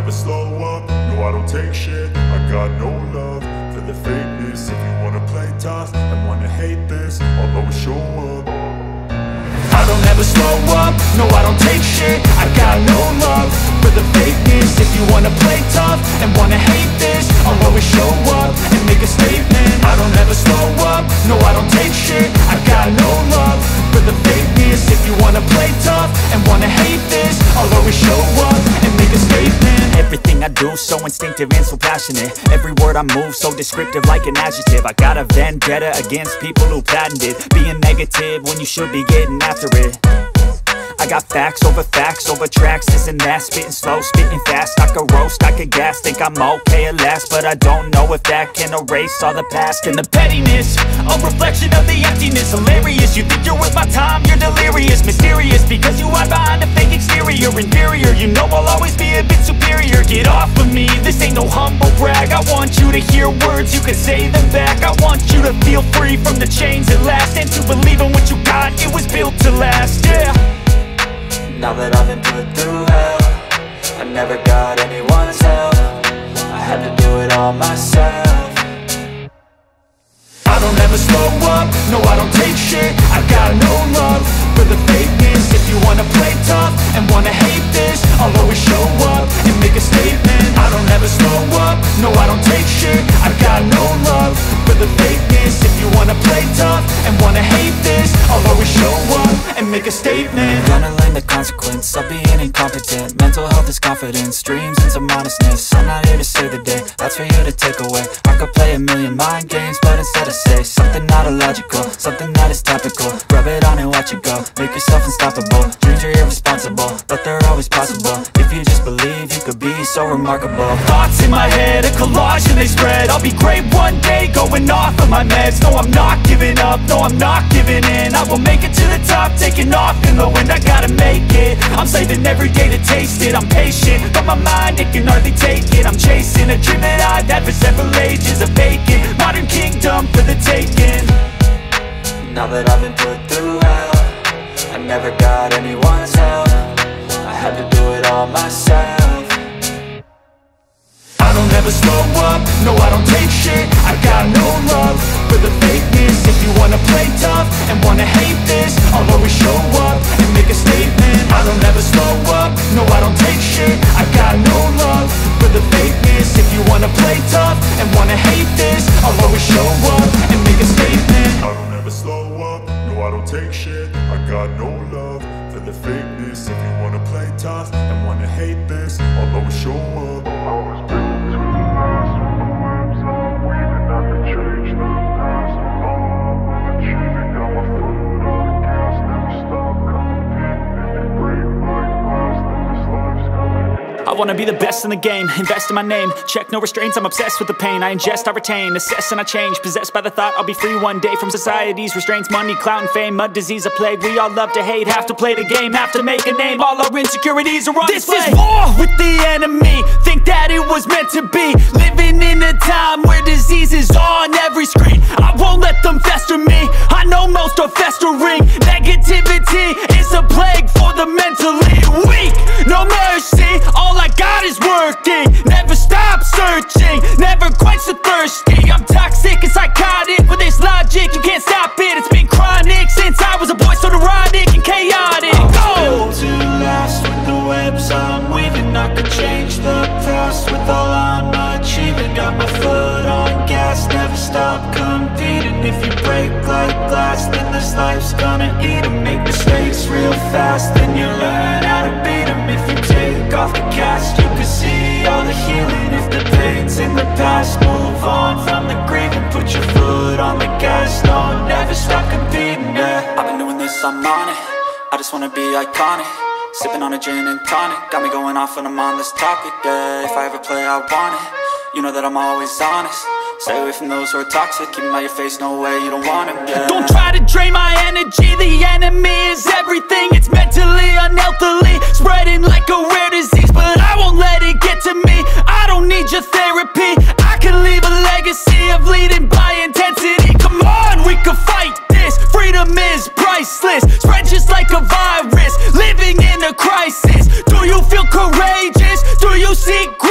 never slow up, no I don't take shit. I got no love for the fakeness. If you wanna play tough and wanna hate this, I'll always show up. I don't ever slow up, no I don't take shit. I got no love for the fakeness. If you wanna play tough and wanna hate this, I'll always show up and make a statement. I don't ever slow up, no I don't take shit. I got no love for the fakeness. If you wanna play tough and wanna hate this, I'll always show up and make a statement. Everything I do so instinctive and so passionate. Every word I move so descriptive like an adjective. I got a vendetta against people who patented being negative when you should be getting after it. I got facts over tracks, this and that. Spitting slow, spitting fast. I could roast, I could gas. Think I'm okay at last, but I don't know if that can erase all the past. And the pettiness, a reflection of the emptiness. Hilarious, you think you're worth my time, you're delirious. Mysterious, because you hide behind a fake exterior. Inferior, you know I'll always be a bit superior. Get off of me, this ain't no humble brag. I want you to hear words, you can say them back. I want you to feel free from the chains at last, and to believe in what you got, it was built to last, yeah. Now that I've been put through hell, I never got anyone's help. I had to do it all myself. I don't ever slow up, no I don't take shit. I got no love for the fakeness. If you wanna play tough and wanna hate this, I'll always show up and make a statement. I don't ever slow up, no I don't take shit. I got no love for the fakeness. If you wanna play tough and wanna hate this, I'll always show up and make a statement. Gonna learn the consequence of being incompetent. Mental health is confidence, dreams and some honestness. I'm not here to save the day, that's for you to take away. I could play a million mind games, but instead I say something not illogical, something that is topical. Rub it on and watch it go, make yourself unstoppable. Dreams are irresponsible, but they're always possible. If you just believe, you could be so remarkable. Thoughts in my head, a collage and they spread. I'll be great one day, going off of my meds. No, I'm not giving up, no, I'm not giving in. I will make it to the top, taking off in the wind. I gotta make it, I'm saving every day to taste it. I'm patient, but my mind, it can hardly take it. I'm chasing a dream that I've had for several ages. A vacant, modern kingdom for the taking. Now that I've been put through hell, I never got anyone's help. I had to do it all myself. I don't ever slow up, no I don't take shit. I got no love for the fakeness. If you wanna play tough and wanna hate this, I'll always show up and make a statement. I don't ever slow up, no I don't take shit. I got no love for the fakeness. If you wanna play tough and wanna hate this, I'll always show up and make a statement. I don't ever slow up, no I don't take shit. I got no love for the fakeness. If you wanna play tough and wanna hate this, I'll always show up. I was built to last. When the webs are weaving, I can change the past. All I'm achieving, got my foot on the gas. Never stop competing. If you break my glass, then this life's gonna end. I wanna be the best in the game, invest in my name. Check no restraints, I'm obsessed with the pain. I ingest, I retain, assess and I change. Possessed by the thought I'll be free one day from society's restraints. Money, clout and fame, mud, disease, a plague. We all love to hate, have to play the game, have to make a name. All our insecurities are on display. This is war with the enemy, think that it was meant to be. Living in a time where disease is on every screen. I won't let them fester me, I know most are festering. Negativity is a plague for the mentally weak. No mercy, all I got is working. Never stop searching, never quench the thirsty. I'm toxic and psychotic, with this logic you can't stop it. It's been chronic since I was a boy, so neurotic and chaotic. Built to last. With the webs I'm weaving, I could change the past. With all I'm achieving, got my foot on gas. Never stop competing. If you break like glass, then this life's gonna eat 'em. Make mistakes real fast, then you learn how to beat 'em. If you take off the cast, you can see all the healing. If the pain's in the past, move on from the grave and put your foot on the gas. No, never stop competing, yeah. I've been doing this, I'm on it. I just wanna be iconic. Sipping on a gin and tonic, got me going off when I'm on this topic, yeah. If I ever play, I want it. You know that I'm always honest. Stay away from those who are toxic. Keep them out your face, no way, you don't want them, yeah. Don't try to drain my energy. The enemy is everything. It's mentally, unhealthily, spreading like a rare disease. But I won't let it get to me. I don't need your therapy. I can leave a legacy of leading by intensity. Come on, we can fight this. Freedom is priceless. Spread just like a virus. Living in a crisis. Do you feel courageous? Do you secret.